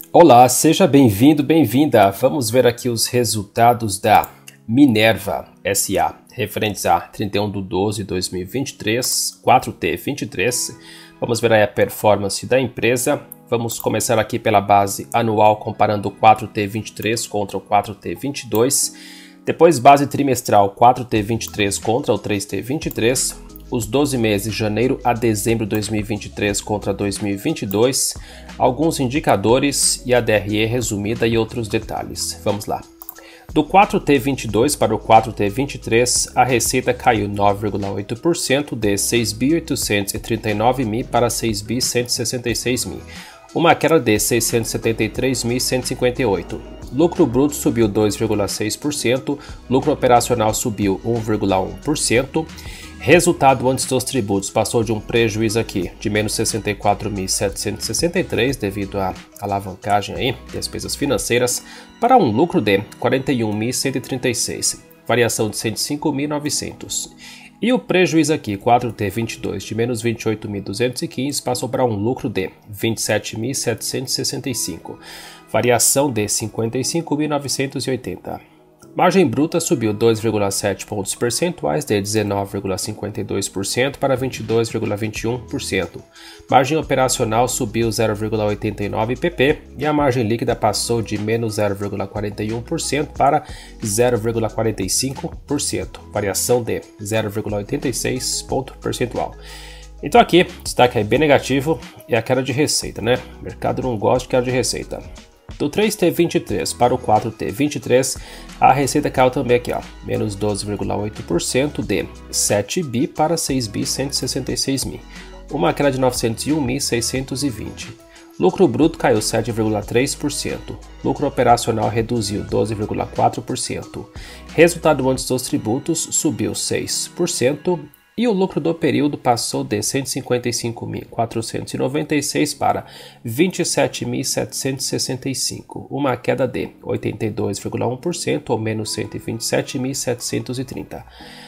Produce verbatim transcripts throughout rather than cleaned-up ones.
Olá, seja bem-vindo, bem-vinda. Vamos ver aqui os resultados da Minerva S A, referentes a trinta e um de doze de dois mil e vinte e três, quatro T vinte e três. Vamos ver aí a performance da empresa. Vamos começar aqui pela base anual, comparando o quatro T vinte e três contra o quatro T vinte e dois. Depois, base trimestral, quatro T vinte e três contra o três T vinte e três. Os doze meses, janeiro a dezembro de dois mil e vinte e três contra dois mil e vinte e dois, alguns indicadores e a D R E resumida e outros detalhes. Vamos lá. Do quatro T vinte e dois para o quatro T vinte e três, a receita caiu nove vírgula oito por cento de seis bi oitocentos e trinta e nove mil para seis bi cento e sessenta e seis mil, uma queda de seiscentos e setenta e três mil cento e cinquenta e oito. Lucro bruto subiu dois vírgula seis por cento, lucro operacional subiu um vírgula um por cento. Resultado antes dos tributos passou de um prejuízo aqui de menos sessenta e quatro mil setecentos e sessenta e três devido à alavancagem aí, despesas financeiras, para um lucro de quarenta e um mil cento e trinta e seis, variação de cento e cinco mil e novecentos. E o prejuízo aqui, quatro T vinte e dois, de menos vinte e oito mil duzentos e quinze, passou para um lucro de vinte e sete mil setecentos e sessenta e cinco, variação de cinquenta e cinco mil novecentos e oitenta. Margem bruta subiu dois vírgula sete pontos percentuais de dezenove vírgula cinquenta e dois por cento para vinte e dois vírgula vinte e um por cento. Margem operacional subiu zero vírgula oitenta e nove pp e a margem líquida passou de menos zero vírgula quarenta e um por cento para zero vírgula quarenta e cinco por cento, variação de zero vírgula oitenta e seis ponto percentual. Então aqui, destaque aí bem negativo é a queda de receita, né? O mercado não gosta de queda de receita. Do três T vinte e três para o quatro T vinte e três, a receita caiu também aqui, ó, menos doze vírgula oito por cento de sete bi para seis bi cento e sessenta e seis mil, uma queda de novecentos e um mil seiscentos e vinte. Lucro bruto caiu sete vírgula três por cento, lucro operacional reduziu doze vírgula quatro por cento, resultado antes dos tributos subiu seis por cento, e o lucro do período passou de cento e cinquenta e cinco mil quatrocentos e noventa e seis para vinte e sete mil setecentos e sessenta e cinco, uma queda de oitenta e dois vírgula um por cento ou menos cento e vinte e sete mil setecentos e trinta.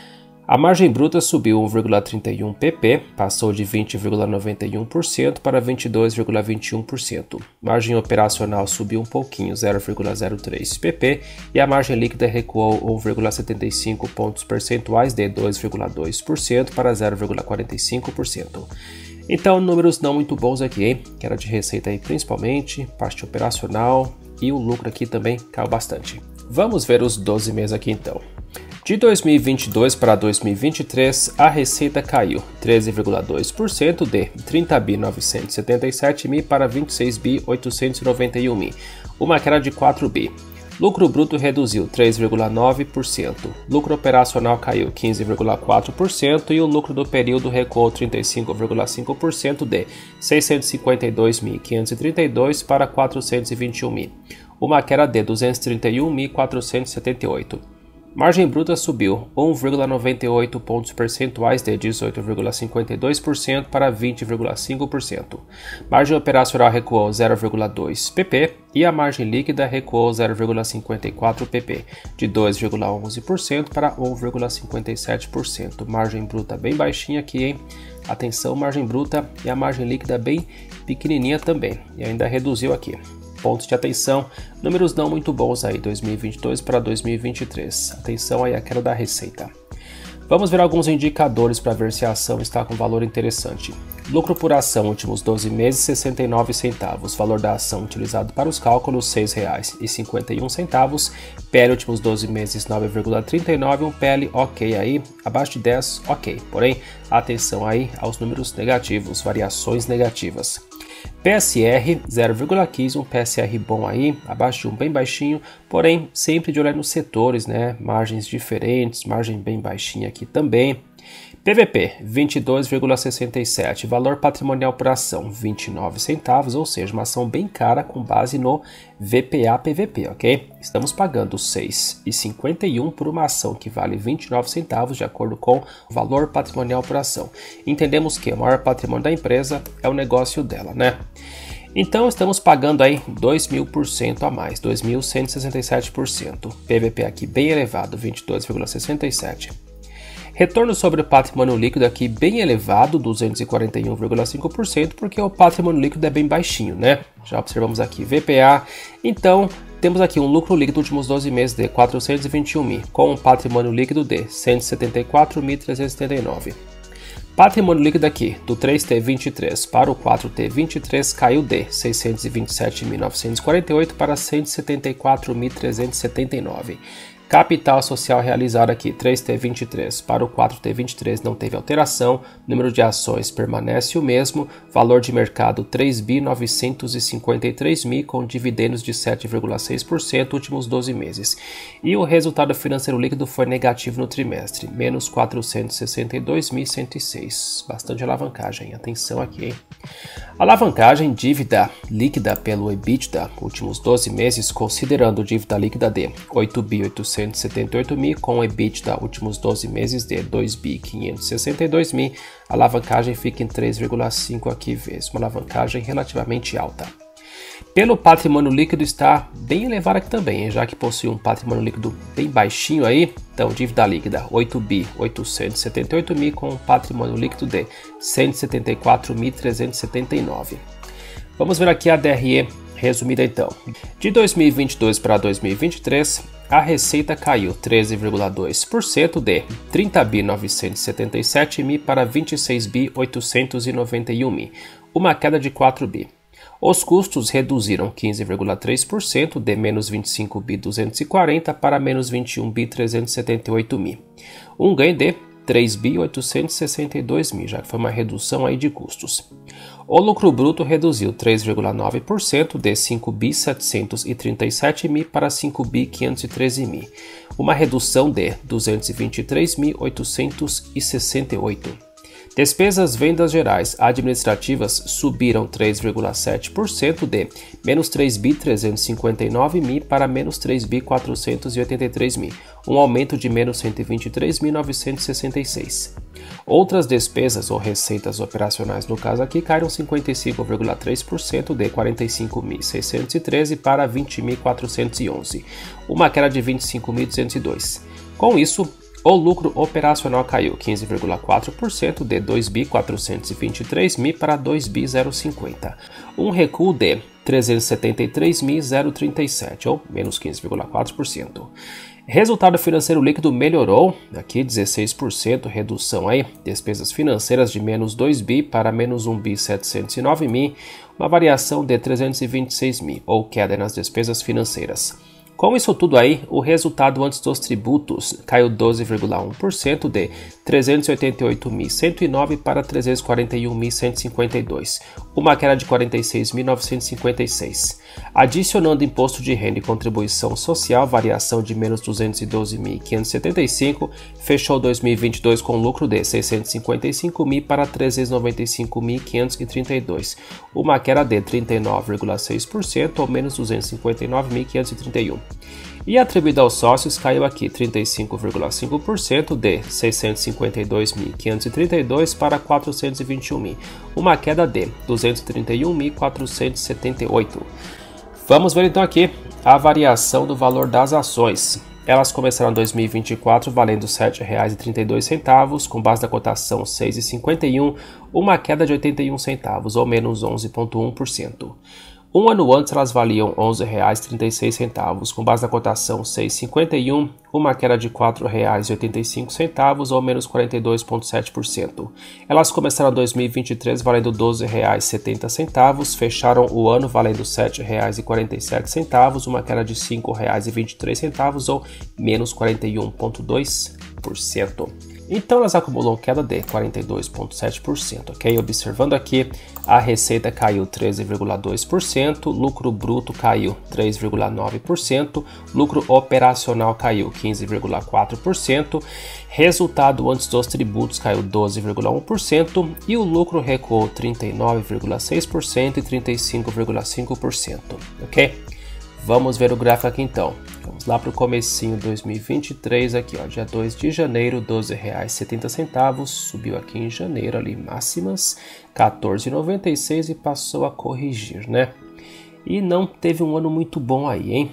A margem bruta subiu um vírgula trinta e um pp, passou de vinte vírgula noventa e um por cento para vinte e dois vírgula vinte e um por cento. Margem operacional subiu um pouquinho, zero vírgula zero três pp, e a margem líquida recuou um vírgula setenta e cinco pontos percentuais de dois vírgula dois por cento para zero vírgula quarenta e cinco por cento. Então, números não muito bons aqui, hein? Queda de receita aí principalmente, parte operacional, e o lucro aqui também caiu bastante. Vamos ver os doze meses aqui então. De dois mil e vinte e dois para dois mil e vinte e três, a receita caiu treze vírgula dois por cento de trinta bi novecentos e setenta e sete mil para vinte e seis bi oitocentos e noventa e um mil, uma queda de quatro bi. Lucro bruto reduziu três vírgula nove por cento, lucro operacional caiu quinze vírgula quatro por cento e o lucro do período recuou trinta e cinco vírgula cinco por cento de seiscentos e cinquenta e dois mil quinhentos e trinta e dois para quatrocentos e vinte e um mil, uma queda de duzentos e trinta e um mil quatrocentos e setenta e oito. Margem bruta subiu um vírgula noventa e oito pontos percentuais de dezoito vírgula cinquenta e dois por cento para vinte vírgula cinco por cento. Margem operacional recuou zero vírgula dois pp e a margem líquida recuou zero vírgula cinquenta e quatro pp, de dois vírgula onze por cento para um vírgula cinquenta e sete por cento. Margem bruta bem baixinha aqui, hein? Atenção, margem bruta, e a margem líquida bem pequenininha também, e ainda reduziu aqui. Pontos de atenção, números não muito bons aí, dois mil e vinte e dois para dois mil e vinte e três. Atenção aí à queda da receita. Vamos ver alguns indicadores para ver se a ação está com valor interessante. Lucro por ação últimos doze meses, sessenta e nove centavos. Valor da ação utilizado para os cálculos, seis reais e cinquenta e um centavos. P L últimos doze meses, nove vírgula trinta e nove. Um P L ok aí, abaixo de dez, ok. Porém, atenção aí aos números negativos, variações negativas. P S R zero vírgula quinze, um P S R bom aí, abaixo de um bem baixinho, porém sempre de olhar nos setores, né? Margens diferentes, margem bem baixinha aqui também. P V P vinte e dois vírgula sessenta e sete, valor patrimonial por ação vinte e nove centavos, ou seja, uma ação bem cara com base no V P A P V P, ok? Estamos pagando seis reais e cinquenta e um por uma ação que vale vinte e nove centavos de acordo com o valor patrimonial por ação. Entendemos que o maior patrimônio da empresa é o negócio dela, né? Então estamos pagando aí dois mil por cento a mais, dois mil cento e sessenta e sete por cento. P V P aqui bem elevado, vinte e dois vírgula sessenta e sete. Retorno sobre o patrimônio líquido aqui bem elevado, duzentos e quarenta e um vírgula cinco por cento, porque o patrimônio líquido é bem baixinho, né? Já observamos aqui V P A. Então, temos aqui um lucro líquido dos últimos doze meses de quatrocentos e vinte e um mil, com um patrimônio líquido de cento e setenta e quatro mil trezentos e setenta e nove. Patrimônio líquido aqui, do três T vinte e três para o quatro T vinte e três, caiu de seiscentos e vinte e sete mil novecentos e quarenta e oito para cento e setenta e quatro mil trezentos e setenta e nove. Capital social realizado aqui, três T vinte e três para o quatro T vinte e três não teve alteração, número de ações permanece o mesmo, valor de mercado três bilhões novecentos e cinquenta e três mil com dividendos de sete vírgula seis por cento últimos doze meses. E o resultado financeiro líquido foi negativo no trimestre, menos quatrocentos e sessenta e dois mil cento e seis. Bastante alavancagem, atenção aqui, hein? Alavancagem dívida líquida pelo EBITDA, últimos doze meses, considerando dívida líquida de oito bilhões oitocentos e setenta e oito mil com EBITDA últimos doze meses de dois bilhões quinhentos e sessenta e dois mil, a alavancagem fica em três vírgula cinco aqui vezes, uma alavancagem relativamente alta. Pelo patrimônio líquido está bem elevado aqui também, já que possui um patrimônio líquido bem baixinho aí, então dívida líquida oito bilhões oitocentos e setenta e oito mil com um patrimônio líquido de cento e setenta e quatro mil trezentos e setenta e nove. Vamos ver aqui a D R E resumida então. De dois mil e vinte e dois para dois mil e vinte e três, a receita caiu treze vírgula dois por cento de trinta bilhões novecentos e setenta e sete mil para vinte e seis bilhões oitocentos e noventa e um mil, uma queda de quatro bilhões. Os custos reduziram quinze vírgula três por cento de menos vinte e cinco bilhões duzentos e quarenta para menos vinte e um bilhões trezentos e setenta e oito mil, um ganho de três bilhões oitocentos e sessenta e dois mil, já que foi uma redução aí de custos. O lucro bruto reduziu três vírgula nove por cento de cinco bilhões setecentos e trinta e sete mil para cinco bilhões quinhentos e treze mil, uma redução de duzentos e vinte e três mil oitocentos e sessenta e oito. Despesas vendas gerais administrativas subiram três vírgula sete por cento de menos três bilhões trezentos e cinquenta e nove mil para menos três bilhões quatrocentos e oitenta e três mil, um aumento de menos cento e vinte e três mil novecentos e sessenta e seis. Outras despesas ou receitas operacionais no caso aqui caíram cinquenta e cinco vírgula três por cento de quarenta e cinco mil seiscentos e treze para vinte mil quatrocentos e onze, uma queda de vinte e cinco mil duzentos e dois. Com isso, o lucro operacional caiu quinze vírgula quatro por cento de dois bilhões quatrocentos e vinte e três mil para dois bilhões cinquenta, um recuo de trezentos e setenta e três mil trinta e sete, ou menos quinze vírgula quatro por cento. Resultado financeiro líquido melhorou, aqui dezesseis por cento, redução aí, despesas financeiras de menos dois bilhões para menos um bilhão setecentos e nove mil, uma variação de trezentos e vinte e seis mil, ou queda nas despesas financeiras. Com isso tudo aí, o resultado antes dos tributos caiu doze vírgula um por cento de trezentos e oitenta e oito mil cento e nove para trezentos e quarenta e um mil cento e cinquenta e dois, uma queda de quarenta e seis mil novecentos e cinquenta e seis. Adicionando imposto de renda e contribuição social, variação de menos duzentos e doze mil quinhentos e setenta e cinco, fechou dois mil e vinte e dois com lucro de seiscentos e cinquenta e cinco mil para trezentos e noventa e cinco mil quinhentos e trinta e dois, uma queda de trinta e nove vírgula seis por cento ou menos duzentos e cinquenta e nove mil quinhentos e trinta e um. E atribuído aos sócios caiu aqui trinta e cinco vírgula cinco por cento de seiscentos e cinquenta e dois mil quinhentos e trinta e dois para quatrocentos e vinte e um mil, uma queda de duzentos e trinta e um mil quatrocentos e setenta e oito. Vamos ver então aqui a variação do valor das ações. Elas começaram em dois mil e vinte e quatro valendo sete reais e trinta e dois centavos, com base na cotação seis reais e cinquenta e um, uma queda de oitenta e um centavos, ou menos onze vírgula um por cento. Um ano antes elas valiam onze reais e trinta e seis centavos, com base na cotação seis reais e cinquenta e um, uma queda de quatro reais e oitenta e cinco centavos, ou menos quarenta e dois vírgula sete por cento. Elas começaram em dois mil e vinte e três valendo doze reais e setenta centavos, fecharam o ano valendo sete reais e quarenta e sete centavos, uma queda de cinco reais e vinte e três centavos, ou menos quarenta e um vírgula dois por cento. Então elas acumulam queda de quarenta e dois vírgula sete por cento, ok? Observando aqui, a receita caiu treze vírgula dois por cento, lucro bruto caiu três vírgula nove por cento, lucro operacional caiu quinze vírgula quatro por cento, resultado antes dos tributos caiu doze vírgula um por cento e o lucro recuou trinta e nove vírgula seis por cento e trinta e cinco vírgula cinco por cento, ok? Vamos ver o gráfico aqui então. Vamos lá para o comecinho de dois mil e vinte e três, aqui ó, dia dois de janeiro, doze reais e setenta centavos, subiu aqui em janeiro ali máximas, quatorze reais e noventa e seis e passou a corrigir, né? E não teve um ano muito bom aí, hein?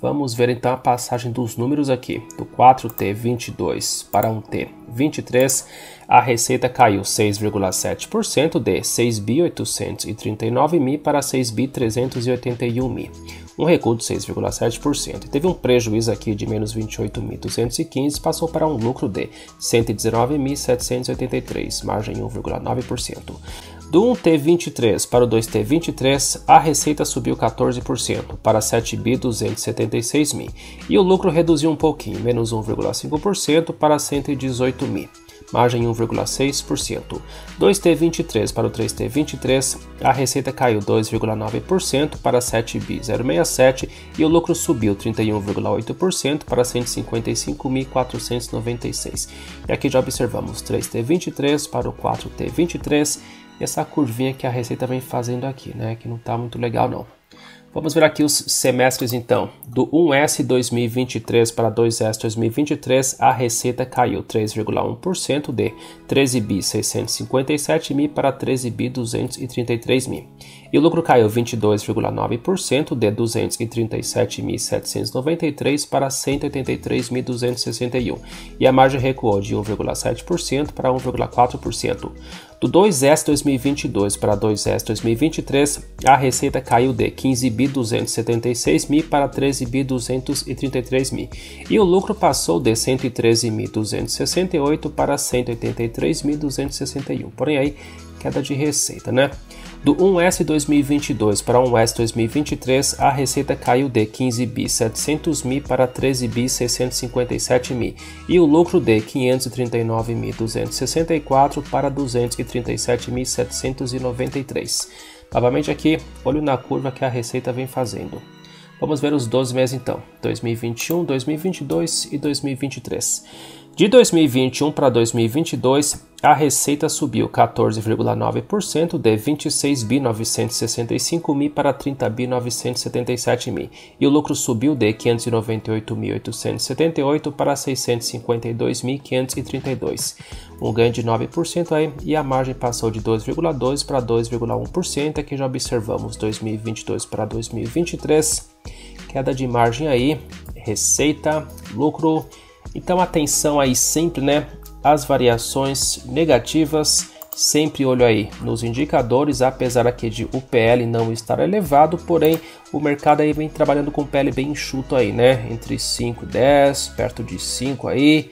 Vamos ver então a passagem dos números aqui, do quatro T vinte e dois para um T vinte e três, a receita caiu seis vírgula sete por cento de seis bilhões oitocentos e trinta e nove mil para seis bilhões trezentos e oitenta e um mil, um recuo de seis vírgula sete por cento. Teve um prejuízo aqui de menos vinte e oito mil duzentos e quinze, passou para um lucro de cento e dezenove mil setecentos e oitenta e três, margem um vírgula nove por cento. Do um T vinte e três para o dois T vinte e três, a receita subiu quatorze por cento para sete bilhões duzentos e setenta e seis mil e o lucro reduziu um pouquinho, menos um vírgula cinco por cento para cento e dezoito mil, margem um vírgula seis por cento. dois T vinte e três para o três T vinte e três, a receita caiu dois vírgula nove por cento para sete bilhões zero sessenta e sete e o lucro subiu trinta e um vírgula oito por cento para cento e cinquenta e cinco mil quatrocentos e noventa e seis. E aqui já observamos três T vinte e três para o quatro T vinte e três e essa curvinha que a receita vem fazendo aqui, né, que não está muito legal não. Vamos ver aqui os semestres então. Do um S dois mil e vinte e três para dois S dois mil e vinte e três, a receita caiu três vírgula um por cento de treze bilhões seiscentos e cinquenta e sete mil para treze bilhões duzentos e trinta e três mil. E o lucro caiu vinte e dois vírgula nove por cento de duzentos e trinta e sete mil setecentos e noventa e três para cento e oitenta e três mil duzentos e sessenta e um. E a margem recuou de um vírgula sete por cento para um vírgula quatro por cento. Do dois S dois mil e vinte e dois para dois S dois mil e vinte e três, a receita caiu de quinze bilhões duzentos e setenta e seis mil para treze bilhões duzentos e trinta e três mil. E o lucro passou de cento e treze mil duzentos e sessenta e oito para cento e oitenta e três mil duzentos e sessenta e um. Porém aí, queda de receita, né? Do um S dois mil e vinte e dois para um S dois mil e vinte e três, a receita caiu de quinze bilhões setecentos mil para treze bilhões seiscentos e cinquenta e sete mil e o lucro de quinhentos e trinta e nove mil duzentos e sessenta e quatro para duzentos e trinta e sete mil setecentos e noventa e três. Novamente aqui, olho na curva que a receita vem fazendo. Vamos ver os doze meses então, dois mil e vinte e um, dois mil e vinte e dois e dois mil e vinte e três. De dois mil e vinte e um para dois mil e vinte e dois, a receita subiu quatorze vírgula nove por cento de vinte e seis bilhões novecentos e sessenta e cinco mil para trinta bilhões novecentos e setenta e sete mil e o lucro subiu de quinhentos e noventa e oito mil oitocentos e setenta e oito para seiscentos e cinquenta e dois mil quinhentos e trinta e dois, um ganho de nove por cento aí, e a margem passou de dois vírgula dois por cento para dois vírgula um por cento. Aqui já observamos dois mil e vinte e dois para dois mil e vinte e três, queda de margem aí, receita, lucro. Então atenção aí sempre, né, as variações negativas, sempre olho aí nos indicadores, apesar aqui de o P L não estar elevado, porém o mercado aí vem trabalhando com P L bem enxuto aí, né, entre cinco e dez, perto de cinco aí.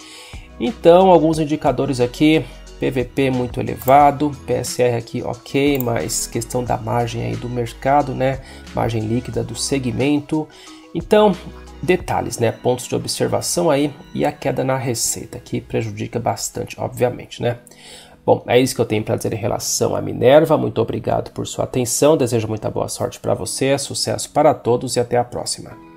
Então alguns indicadores aqui, P V P muito elevado, P S R aqui ok, mas questão da margem aí do mercado, né, margem líquida do segmento. Então detalhes, né, pontos de observação aí, e a queda na receita que prejudica bastante, obviamente, né. Bom, é isso que eu tenho para dizer em relação à Minerva. Muito obrigado por sua atenção, desejo muita boa sorte para você, sucesso para todos e até a próxima.